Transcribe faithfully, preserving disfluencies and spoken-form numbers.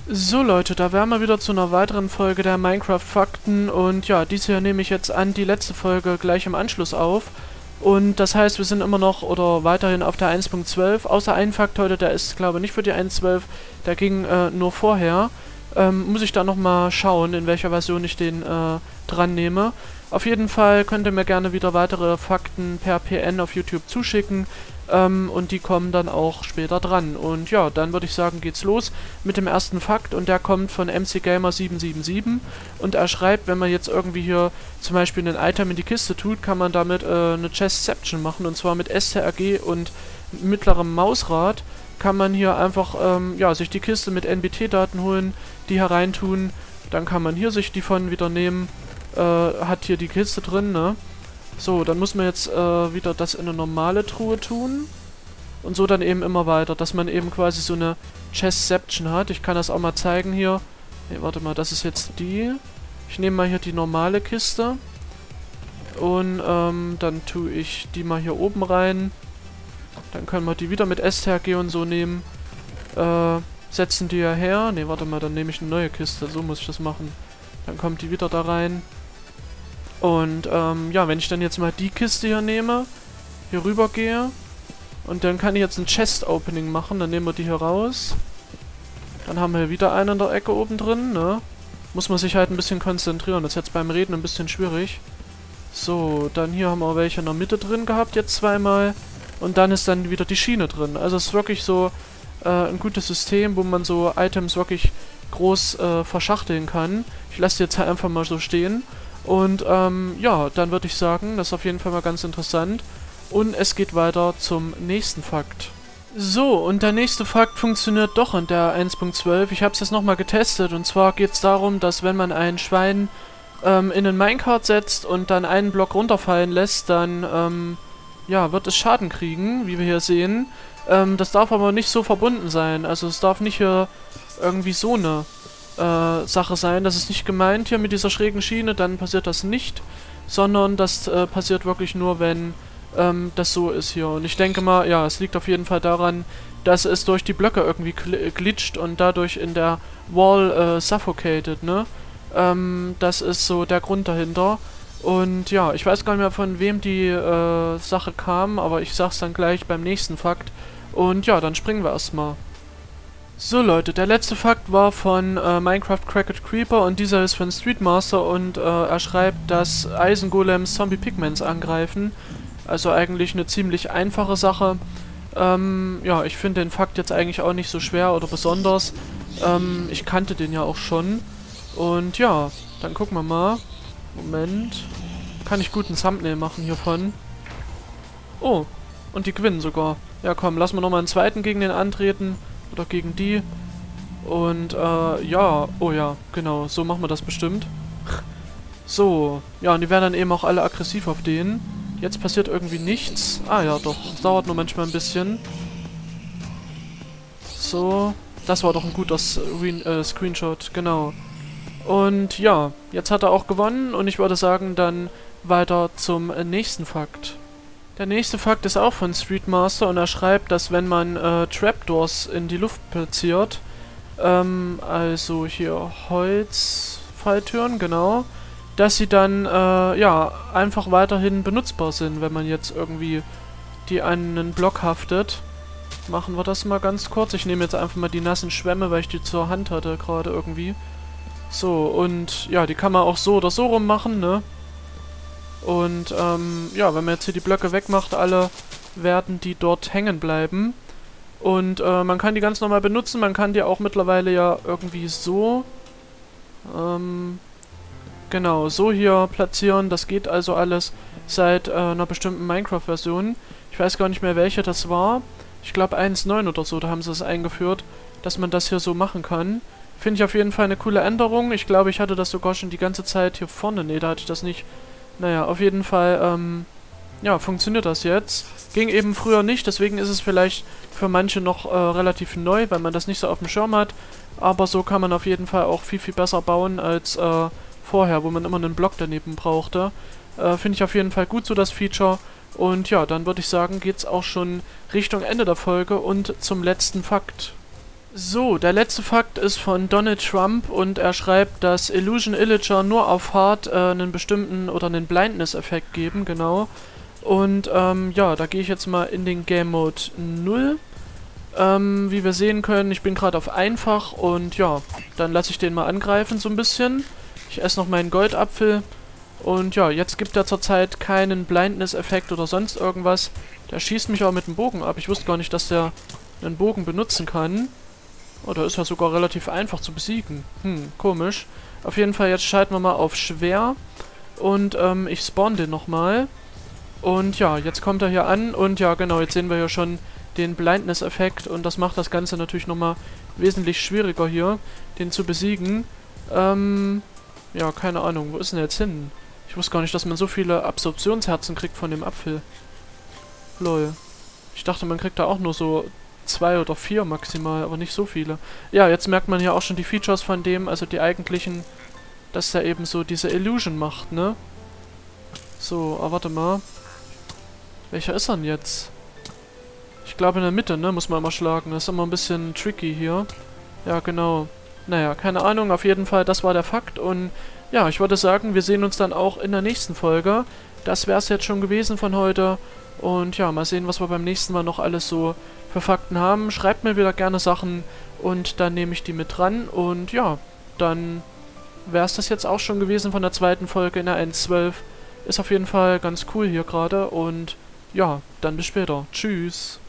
So Leute, da wären wir wieder zu einer weiteren Folge der Minecraft Fakten und ja, dies hier nehme ich jetzt an die letzte Folge gleich im Anschluss auf. Und das heißt, wir sind immer noch oder weiterhin auf der eins Punkt zwölf, außer ein Fakt heute, der ist glaube ich nicht für die eins Punkt zwölf, der ging äh, nur vorher. Ähm, muss ich da nochmal schauen, in welcher Version ich den äh, dran nehme. Auf jeden Fall könnt ihr mir gerne wieder weitere Fakten per P N auf YouTube zuschicken. Ähm, und die kommen dann auch später dran. Und ja, dann würde ich sagen, geht's los mit dem ersten Fakt. Und der kommt von M C Gamer sieben sieben sieben. Und er schreibt, wenn man jetzt irgendwie hier zum Beispiel ein Item in die Kiste tut, kann man damit äh, eine Chestception machen. Und zwar mit S T R G und mittlerem Mausrad kann man hier einfach ähm, ja, sich die Kiste mit N B T-Daten holen, die hereintun. Dann kann man hier sich die von wieder nehmen. Äh, hat hier die Kiste drin, ne? So, dann muss man jetzt äh, wieder das in eine normale Truhe tun. Und so dann eben immer weiter, dass man eben quasi so eine Chestception hat. Ich kann das auch mal zeigen hier. Ne, warte mal, das ist jetzt die. Ich nehme mal hier die normale Kiste. Und ähm, dann tue ich die mal hier oben rein. Dann können wir die wieder mit S T R G und so nehmen. Äh, setzen die ja her. Ne, warte mal, dann nehme ich eine neue Kiste. So muss ich das machen. Dann kommt die wieder da rein. Und ähm, ja, wenn ich dann jetzt mal die Kiste hier nehme, hier rüber gehe und dann kann ich jetzt ein Chest-Opening machen, dann nehmen wir die hier raus. Dann haben wir wieder einen in der Ecke oben drin, ne? Muss man sich halt ein bisschen konzentrieren, das ist jetzt beim Reden ein bisschen schwierig. So, dann hier haben wir welche in der Mitte drin gehabt, jetzt zweimal. Und dann ist dann wieder die Schiene drin. Also es ist wirklich so äh, ein gutes System, wo man so Items wirklich groß äh, verschachteln kann. Ich lasse die jetzt halt einfach mal so stehen. Und ähm, ja, dann würde ich sagen, das ist auf jeden Fall mal ganz interessant. Und es geht weiter zum nächsten Fakt. So, und der nächste Fakt funktioniert doch in der eins Punkt zwölf. Ich habe es jetzt nochmal getestet. Und zwar geht es darum, dass wenn man ein Schwein ähm, in einen Minecart setzt und dann einen Block runterfallen lässt, dann ähm, ja, wird es Schaden kriegen, wie wir hier sehen. Ähm, das darf aber nicht so verbunden sein. Also es darf nicht hier irgendwie so eine Äh, Sache sein. Das ist nicht gemeint hier mit dieser schrägen Schiene, dann passiert das nicht, sondern das äh, passiert wirklich nur, wenn ähm, das so ist hier. Und ich denke mal, ja, es liegt auf jeden Fall daran, dass es durch die Blöcke irgendwie glitscht und dadurch in der Wall äh, suffocated, ne? Ähm, das ist so der Grund dahinter. Und ja, ich weiß gar nicht mehr, von wem die äh, Sache kam, aber ich sag's dann gleich beim nächsten Fakt. Und ja, dann springen wir erstmal. So Leute, der letzte Fakt war von äh, Minecraft Cracked Creeper und dieser ist von Streetmaster und äh, er schreibt, dass Eisengolems Zombie-Pigments angreifen. Also eigentlich eine ziemlich einfache Sache. Ähm, ja, ich finde den Fakt jetzt eigentlich auch nicht so schwer oder besonders. Ähm, ich kannte den ja auch schon. Und ja, dann gucken wir mal. Moment. Kann ich gut ein Thumbnail machen hiervon. Oh, und die gewinnen sogar. Ja komm, lassen wir nochmal einen zweiten gegen den antreten. Oder gegen die. Und, äh, ja. Oh ja, genau. So machen wir das bestimmt. So. Ja, und die werden dann eben auch alle aggressiv auf den. Jetzt passiert irgendwie nichts. Ah ja, doch. Es dauert nur manchmal ein bisschen. So. Das war doch ein guter Screen äh, Screenshot. Genau. Und ja, jetzt hat er auch gewonnen. Und ich würde sagen, dann weiter zum äh, nächsten Fakt. Der nächste Fakt ist auch von Streetmaster und er schreibt, dass wenn man äh, Trapdoors in die Luft platziert, ähm, also hier Holzfalltüren, genau, dass sie dann, äh, ja, einfach weiterhin benutzbar sind, wenn man jetzt irgendwie die an einen Block haftet. Machen wir das mal ganz kurz. Ich nehme jetzt einfach mal die nassen Schwämme, weil ich die zur Hand hatte gerade irgendwie. So, und ja, die kann man auch so oder so rum machen, ne? Und ähm, ja, wenn man jetzt hier die Blöcke wegmacht, alle werden die dort hängen bleiben. Und äh, man kann die ganz normal benutzen, man kann die auch mittlerweile ja irgendwie so, ähm, genau, so hier platzieren. Das geht also alles seit äh, einer bestimmten Minecraft-Version. Ich weiß gar nicht mehr, welche das war. Ich glaube eins Punkt neun oder so, da haben sie es eingeführt, dass man das hier so machen kann. Finde ich auf jeden Fall eine coole Änderung. Ich glaube, ich hatte das sogar schon die ganze Zeit hier vorne. Ne, da hatte ich das nicht. Naja, auf jeden Fall, ähm, ja, funktioniert das jetzt. Ging eben früher nicht, deswegen ist es vielleicht für manche noch äh, relativ neu, weil man das nicht so auf dem Schirm hat. Aber so kann man auf jeden Fall auch viel, viel besser bauen als äh, vorher, wo man immer einen Block daneben brauchte. Äh, finde ich auf jeden Fall gut so, das Feature. Und ja, dann würde ich sagen, geht's auch schon Richtung Ende der Folge und zum letzten Fakt. So, der letzte Fakt ist von Donald Trump und er schreibt, dass Illusion Illager nur auf Hard äh, einen bestimmten oder einen Blindness-Effekt geben, genau. Und ähm, ja, da gehe ich jetzt mal in den Game Mode null. Ähm, wie wir sehen können, ich bin gerade auf einfach und ja, dann lasse ich den mal angreifen so ein bisschen. Ich esse noch meinen Goldapfel und ja, jetzt gibt er zurzeit keinen Blindness-Effekt oder sonst irgendwas. Der schießt mich auch mit dem Bogen ab. Ich wusste gar nicht, dass der einen Bogen benutzen kann. Oh, da ist er sogar relativ einfach zu besiegen. Hm, komisch. Auf jeden Fall, jetzt schalten wir mal auf schwer. Und ähm, ich spawn den nochmal. Und ja, jetzt kommt er hier an. Und ja, genau, jetzt sehen wir hier schon den Blindness-Effekt. Und das macht das Ganze natürlich nochmal wesentlich schwieriger hier, den zu besiegen. Ähm, ja, keine Ahnung. Wo ist denn der jetzt hin? Ich wusste gar nicht, dass man so viele Absorptionsherzen kriegt von dem Apfel. Lol. Ich dachte, man kriegt da auch nur so zwei oder vier maximal, aber nicht so viele. Ja, jetzt merkt man ja auch schon die Features von dem, also die eigentlichen, dass er eben so diese Illusion macht, ne? So, aber warte mal. Welcher ist er denn jetzt? Ich glaube in der Mitte, ne? Muss man immer schlagen. Das ist immer ein bisschen tricky hier. Ja, genau. Naja, keine Ahnung. Auf jeden Fall, das war der Fakt. Und ja, ich würde sagen, wir sehen uns dann auch in der nächsten Folge. Das wäre es jetzt schon gewesen von heute. Und ja, mal sehen, was wir beim nächsten Mal noch alles so für Fakten haben. Schreibt mir wieder gerne Sachen und dann nehme ich die mit dran. Und ja, dann wäre es das jetzt auch schon gewesen von der zweiten Folge in der eins Punkt zwölf. Ist auf jeden Fall ganz cool hier gerade. Und ja, dann bis später. Tschüss.